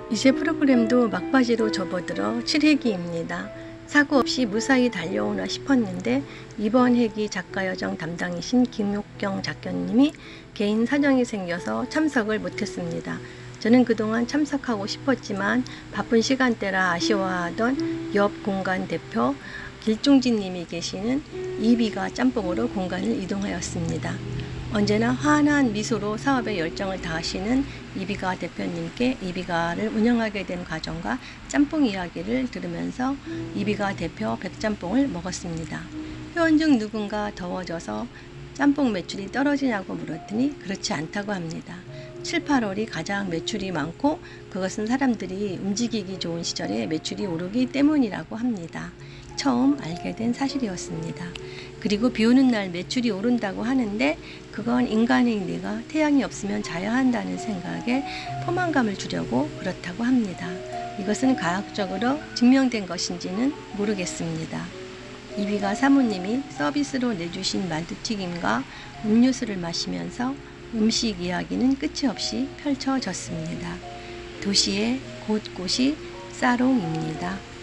이제 프로그램도 막바지로 접어들어 7회기입니다. 사고 없이 무사히 달려오나 싶었는데 이번 회기 작가여정 담당이신 김옥경 작가님이 개인 사정이 생겨서 참석을 못했습니다. 저는 그동안 참석하고 싶었지만 바쁜 시간대라 아쉬워하던 옆 공간 대표 길중진 님이 계시는 이비가 짬뽕으로 공간을 이동하였습니다. 언제나 환한 미소로 사업에 열정을 다하시는 이비가 대표님께 이비가를 운영하게 된 과정과 짬뽕 이야기를 들으면서 이비가 대표 백짬뽕을 먹었습니다. 회원 중 누군가 더워져서 짬뽕 매출이 떨어지냐고 물었더니 그렇지 않다고 합니다. 7, 8월이 가장 매출이 많고 그것은 사람들이 움직이기 좋은 시절에 매출이 오르기 때문이라고 합니다. 처음 알게 된 사실이었습니다. 그리고 비 오는 날 매출이 오른다고 하는데 그건 인간의 뇌가 태양이 없으면 자야 한다는 생각에 포만감을 주려고 그렇다고 합니다. 이것은 과학적으로 증명된 것인지는 모르겠습니다. 이비가 사모님이 서비스로 내주신 만두튀김과 음료수를 마시면서 음식 이야기는 끝이 없이 펼쳐졌습니다. 도시의 곳곳이 사롱입니다.